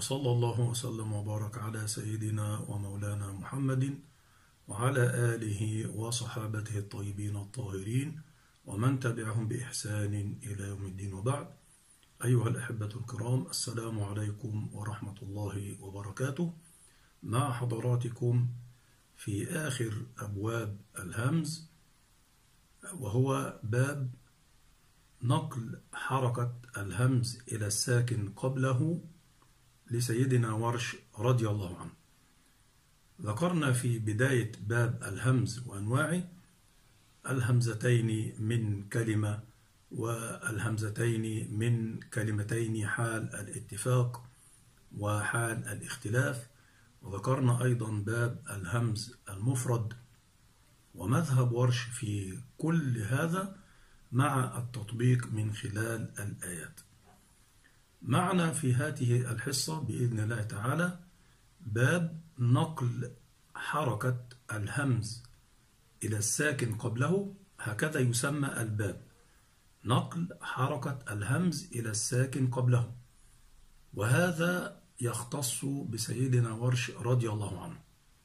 وصلى الله وسلم وبارك على سيدنا ومولانا محمد وعلى آله وصحابته الطيبين الطاهرين ومن تبعهم بإحسان إلى يوم الدين، وبعد. أيها الأحبة الكرام، السلام عليكم ورحمة الله وبركاته. مع حضراتكم في آخر أبواب الهمز، وهو باب نقل حركة الهمز إلى الساكن قبله لسيدنا ورش رضي الله عنه. ذكرنا في بداية باب الهمز وأنواعه الهمزتين من كلمة والهمزتين من كلمتين حال الاتفاق وحال الاختلاف، وذكرنا أيضا باب الهمز المفرد ومذهب ورش في كل هذا مع التطبيق من خلال الآيات. معنا في هذه الحصة بإذن الله تعالى باب نقل حركة الهمز إلى الساكن قبله، هكذا يسمى الباب، نقل حركة الهمز إلى الساكن قبله، وهذا يختص بسيدنا ورش رضي الله عنه.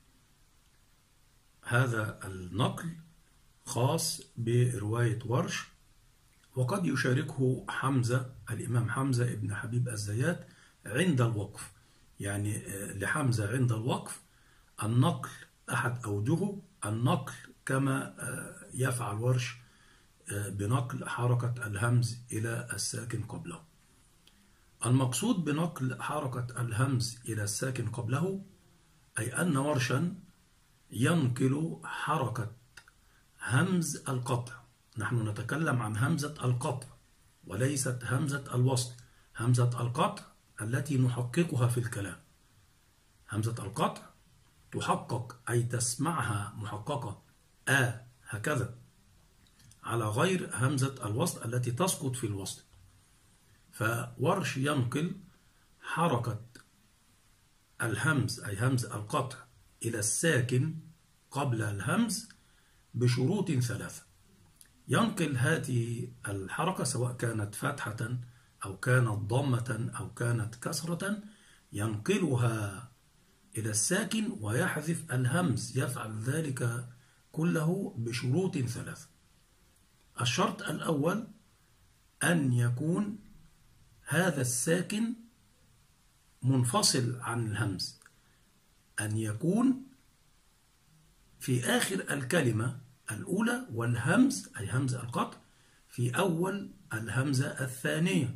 هذا النقل خاص برواية ورش، وقد يشاركه حمزة، الإمام حمزة ابن حبيب الزيات عند الوقف، يعني لحمزة عند الوقف النقل أحد أوجهه النقل كما يفعل ورش بنقل حركة الهمز إلى الساكن قبله. المقصود بنقل حركة الهمز إلى الساكن قبله أي أن ورشا ينقل حركة همز القطع. نحن نتكلم عن همزة القطع وليست همزة الوصل. همزة القطع التي نحققها في الكلام، همزة القطع تحقق أي تسمعها محققة هكذا، على غير همزة الوصل التي تسقط في الوصل. فورش ينقل حركة الهمز أي همز القطع إلى الساكن قبل الهمز بشروط ثلاثة. ينقل هذه الحركة سواء كانت فتحة أو كانت ضمة أو كانت كسرة، ينقلها إلى الساكن ويحذف الهمز، يفعل ذلك كله بشروط ثلاثة. الشرط الأول أن يكون هذا الساكن منفصل عن الهمز، أن يكون في آخر الكلمة الأولى والهمز أي همز القطع في أول الهمزة الثانية.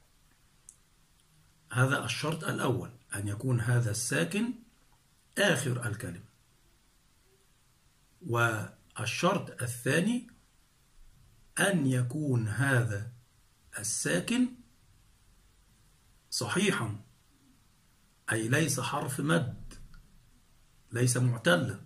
هذا الشرط الأول، أن يكون هذا الساكن آخر الكلمة. والشرط الثاني أن يكون هذا الساكن صحيحا أي ليس حرف مد، ليس معتلا.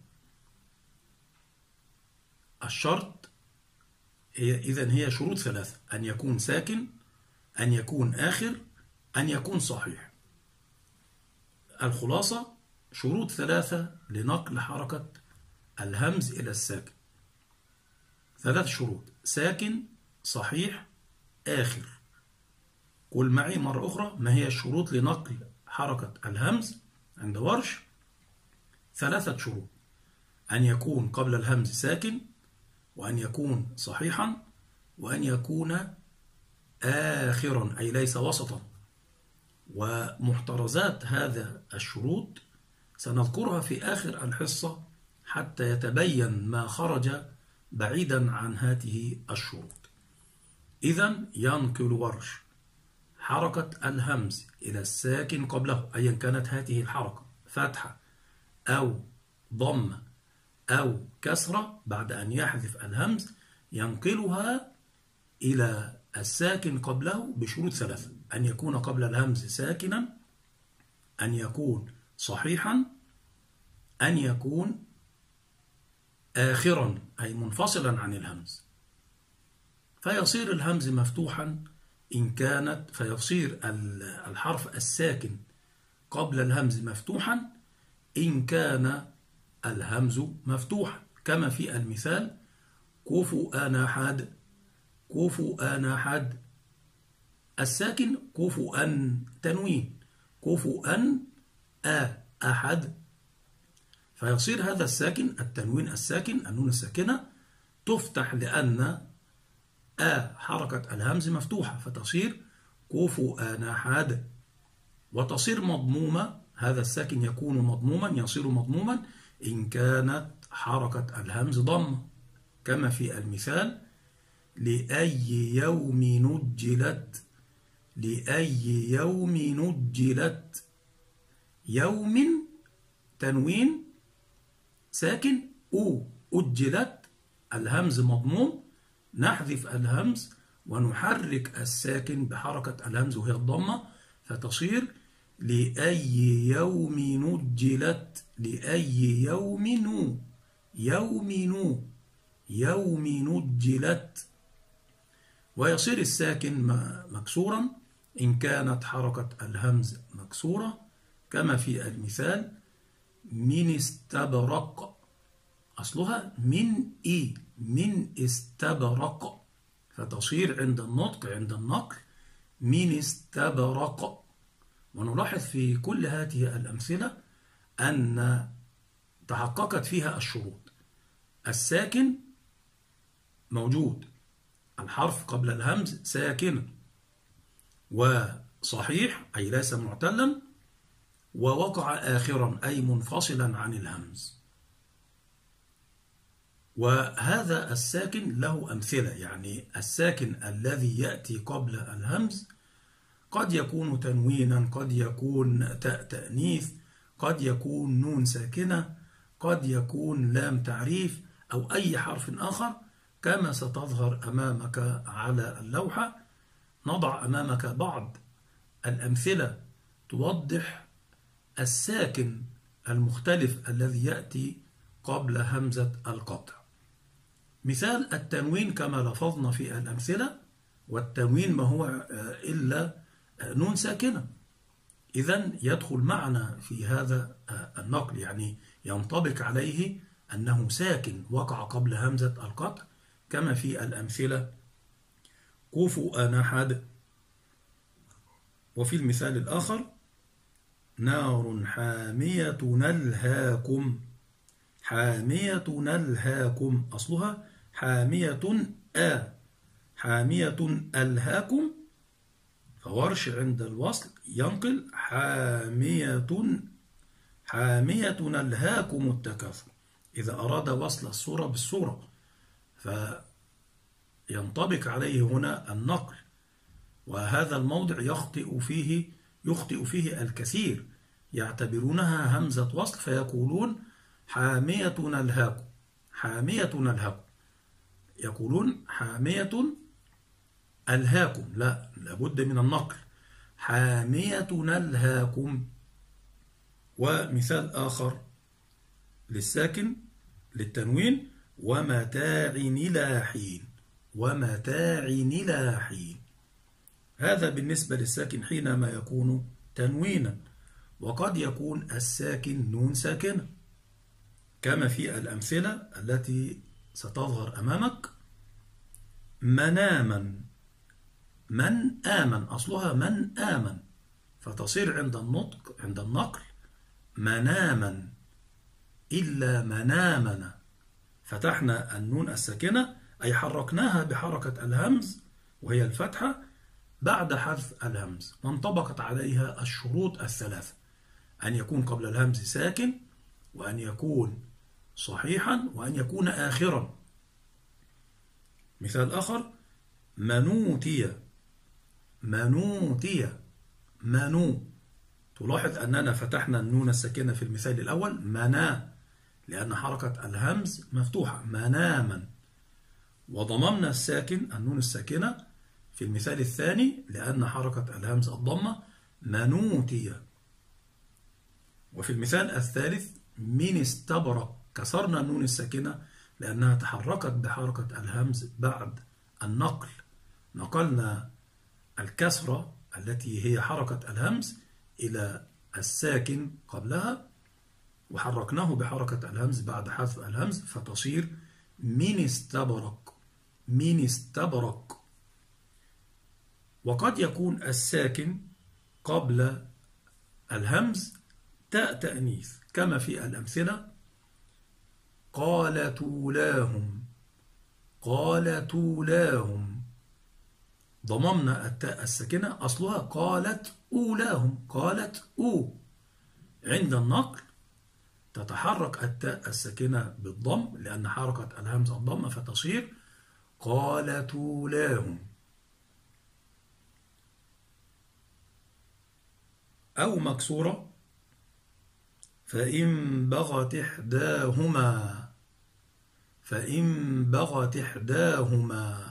الشرط إذن هي شروط ثلاثة: أن يكون ساكن، أن يكون آخر، أن يكون صحيح. الخلاصة شروط ثلاثة لنقل حركة الهمز إلى الساكن، ثلاث شروط: ساكن، صحيح، آخر. قل معي مرة أخرى ما هي الشروط لنقل حركة الهمز عند ورش؟ ثلاثة شروط: أن يكون قبل الهمز ساكن، وأن يكون صحيحا، وأن يكون آخرا أي ليس وسطا. ومحترزات هذا الشروط سنذكرها في آخر الحصة حتى يتبين ما خرج بعيدا عن هذه الشروط. إذن ينقل ورش حركة الهمز إلى الساكن قبله أيا كانت هذه الحركة، فتحة أو ضمة أو كسرة، بعد أن يحذف الهمز ينقلها إلى الساكن قبله بشروط ثلاثة: أن يكون قبل الهمز ساكنا، أن يكون صحيحا، أن يكون آخرا أي منفصلا عن الهمز. فيصير الهمز مفتوحا إن كانت، فيصير الحرف الساكن قبل الهمز مفتوحا إن كان الهمز مفتوحا، كما في المثال: كفؤ نحد، كفؤ نحد. الساكن كفؤا تنوين، كفؤا أحد. فيصير هذا الساكن التنوين الساكن النون الساكنة تفتح لأن حركة الهمز مفتوحة فتصير كفؤا أحد، وتصير مضمومة. هذا الساكن يكون مضموما يصير مضموما إن كانت حركة الهمز ضمة، كما في المثال لأي يوم نجلت. لأي يوم نجلت. يوم تنوين ساكن أجلت الهمز مضموم، نحذف الهمز ونحرك الساكن بحركة الهمز وهي الضمة فتصير لأي يوم نجلت. لأي يوم نجلت. ويصير الساكن مكسورا إن كانت حركة الهمز مكسورة، كما في المثال من استبرق. أصلها من استبرق، فتصير عند النطق عند النقل من استبرق. ونلاحظ في كل هذه الأمثلة أن تحققت فيها الشروط. الساكن موجود، الحرف قبل الهمز ساكن وصحيح أي ليس معتلا، ووقع آخرا أي منفصلا عن الهمز. وهذا الساكن له أمثلة، يعني الساكن الذي يأتي قبل الهمز قد يكون تنوينا، قد يكون تاء تأنيث، قد يكون نون ساكنة، قد يكون لام تعريف، أو أي حرف آخر كما ستظهر أمامك على اللوحة. نضع أمامك بعض الأمثلة توضح الساكن المختلف الذي يأتي قبل همزة القطع. مثال التنوين كما لفظنا في الأمثلة، والتنوين ما هو إلا نون ساكنة، إذن يدخل معنا في هذا النقل، يعني ينطبق عليه أنه ساكن وقع قبل همزة القطع، كما في الأمثلة كفؤا أحد. وفي المثال الآخر نار حامية نلهاكم. حامية نلهاكم أصلها حامية حامية ألهاكم، فورش عند الوصل ينقل حامية نلهاكم التكاثر إذا أراد وصل الصورة بالصورة، فينطبق عليه هنا النقل. وهذا الموضع يخطئ فيه الكثير، يعتبرونها همزة وصل فيقولون حامية نلهاكم. حامية نلهاكم يقولون حامية ألهاكم، لا، لابد من النقل حامية نلهاكم. ومثال آخر للساكن للتنوين ومتاع إلى حين. ومتاع إلى حين، هذا بالنسبة للساكن حينما يكون تنوينا، وقد يكون الساكن نون ساكنة كما في الأمثلة التي ستظهر أمامك. مناما. من آمن أصلها من آمن، فتصير عند النطق عند النقل مناما. إلا منامنا، فتحنا النون الساكنة أي حركناها بحركة الهمز وهي الفتحة بعد حذف الهمز، وانطبقت عليها الشروط الثلاثة: أن يكون قبل الهمز ساكن، وأن يكون صحيحا، وأن يكون آخرا. مثال آخر منوتي. منوتي منو، تلاحظ أننا فتحنا النون الساكنة في المثال الأول منا لأن حركة الهمز مفتوحة مناما، وضممنا الساكن النون الساكنة في المثال الثاني لأن حركة الهمز الضمة منوتي. وفي المثال الثالث من استبرق كسرنا النون الساكنة لأنها تحركت بحركة الهمز بعد النقل، نقلنا الكسرة التي هي حركة الهمز إلى الساكن قبلها وحركناه بحركة الهمز بعد حذف الهمز فتصير من استبرق. من استبرق. وقد يكون الساكن قبل الهمز تاء تأنيث كما في الأمثلة: قالت أولاهم، قالت أولاهم. ضممنا التاء الساكنة، أصلها قالت أولاهم، قالت أو. عند النقل تتحرك التاء الساكنة بالضم لأن حركة الهمز الضم، فتصير قالت أولاهم. أو مكسورة: فإن بغت إحداهما، فإن بغت إحداهما.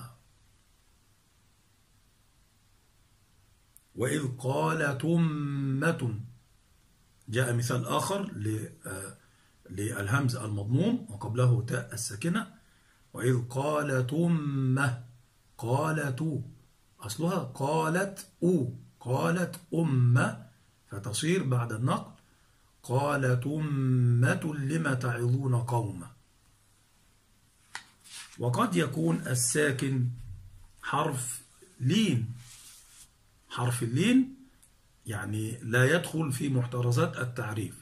وإذ قالت أمة. جاء مثال آخر للهمز المضموم وقبله تاء الساكنة: وإذ قالت أمة، قالت، أصلها قالت أو، قالت أمة، فتصير بعد النقل قالت أمة لم تعظون قوما. وقد يكون الساكن حرف لين. حرف اللين يعني لا يدخل في محترزات التعريف،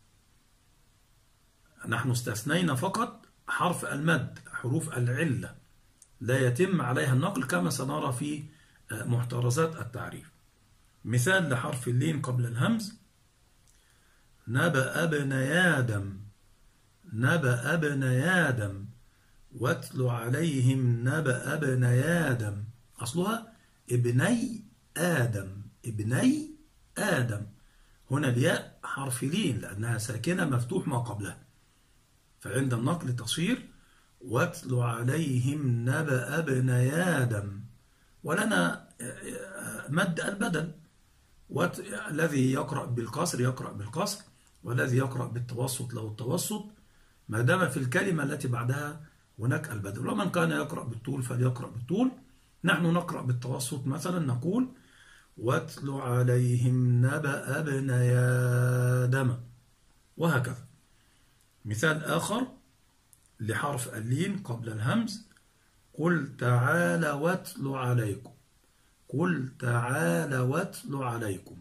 نحن استثنينا فقط حرف المد، حروف العلة لا يتم عليها النقل كما سنرى في محترزات التعريف. مثال لحرف اللين قبل الهمز: نبأ ابن آدم، نبأ ابن آدم، واتل عليهم نبأ ابن آدم. أصلها ابني آدم، ابني آدم. هنا الياء حرف لين لأنها ساكنة مفتوح ما قبلها، فعند النقل تصير واتل عليهم نبأ ابن آدم. ولنا مد البدل، الذي يقرأ بالقصر يقرأ بالقصر، والذي يقرأ بالتوسط له التوسط، ما دام في الكلمة التي بعدها هناك البدل. ومن كان يقرأ بالطول فليقرأ بالطول. نحن نقرأ بالتوسط، مثلا نقول واتل عليهم نبأ ابن آدم، وهكذا. مثال آخر لحرف اللين قبل الهمز: قل تعالى واتل عليكم، قل تعالى واتل عليكم،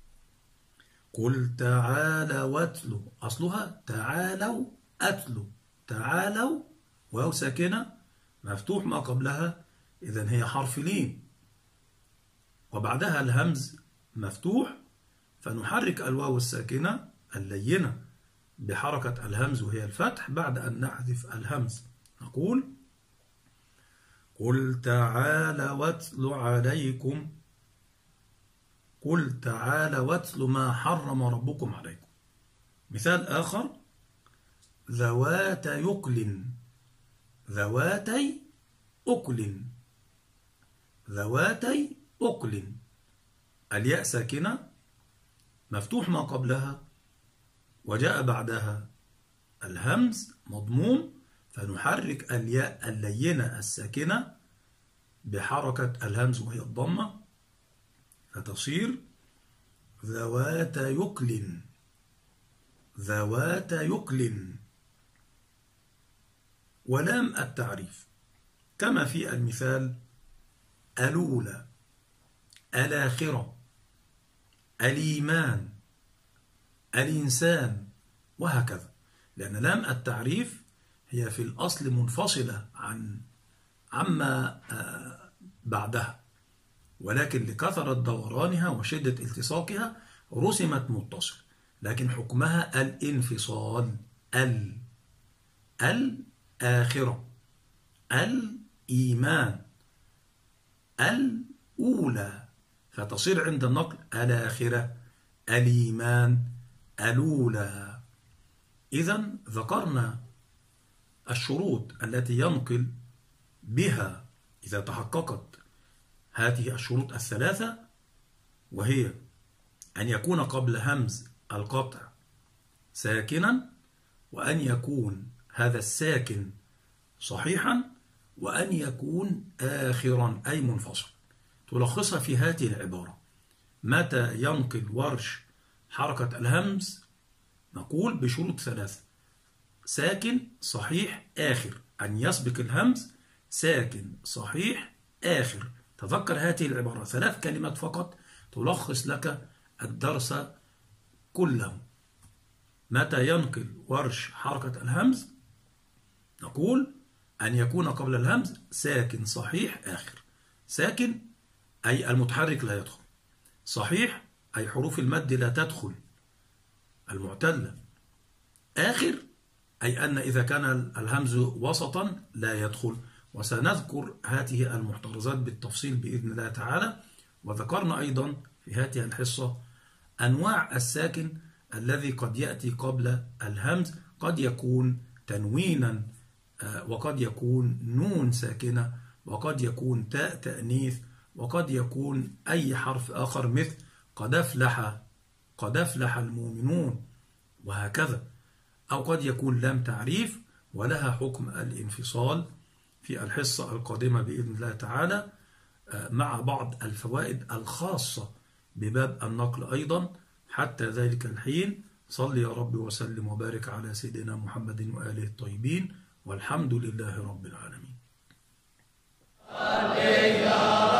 قل تعالى واتل. أصلها تعالوا أتلوا، تعالوا، واو ساكنة مفتوح ما قبلها، إذن هي حرف لين وبعدها الهمز مفتوح، فنحرك الواو الساكنة اللينة بحركة الهمز وهي الفتح بعد أن نحذف الهمز. نقول قل تعالى واتل عليكم، قل تعالى واتل ما حرم ربكم عليكم. مثال آخر: ذوات يقل، ذواتي أكل، ذواتي أكل. الياء ساكنة مفتوح ما قبلها وجاء بعدها الهمز مضموم، فنحرك الياء اللينة الساكنة بحركة الهمز وهي الضمة، فتصير ذوات يقل، ذوات يقل. ولام التعريف كما في المثال: الأولى، الآخرة، الإيمان، الإنسان، وهكذا. لأن لام التعريف هي في الأصل منفصلة عما بعدها، ولكن لكثرة دورانها وشدة التصاقها رسمت متصل، لكن حكمها الانفصال. الآخرة، الإيمان، الأولى، فتصير عند النقل الآخرة، الإيمان، الأولى. إذن ذكرنا الشروط التي ينقل بها إذا تحققت هذه الشروط الثلاثة، وهي أن يكون قبل همز القطع ساكنا، وأن يكون هذا الساكن صحيحا، وأن يكون آخرا أي منفصل. تلخصها في هذه العبارة: متى ينقل ورش حركة الهمز؟ نقول بشروط ثلاثة: ساكن صحيح آخر، أن يسبق الهمز ساكن صحيح آخر. تذكر هذه العبارة، 3 كلمات فقط تلخص لك الدرس كله. متى ينقل ورش حركة الهمز؟ نقول أن يكون قبل الهمز ساكن صحيح آخر. ساكن أي المتحرك لا يدخل، صحيح أي حروف المد لا تدخل المعتلة، آخر أي أن إذا كان الهمز وسطا لا يدخل. وسنذكر هذه المحترزات بالتفصيل بإذن الله تعالى. وذكرنا أيضا في هذه الحصة أنواع الساكن الذي قد يأتي قبل الهمز، قد يكون تنوينا، وقد يكون نون ساكنة، وقد يكون تاء تأنيث، وقد يكون أي حرف آخر مثل قد أفلح المؤمنون وهكذا، أو قد يكون لام تعريف ولها حكم الانفصال في الحصة القادمة بإذن الله تعالى، مع بعض الفوائد الخاصة بباب النقل أيضا. حتى ذلك الحين صل يا رب وسلم وبارك على سيدنا محمد وآله الطيبين، والحمد لله رب العالمين.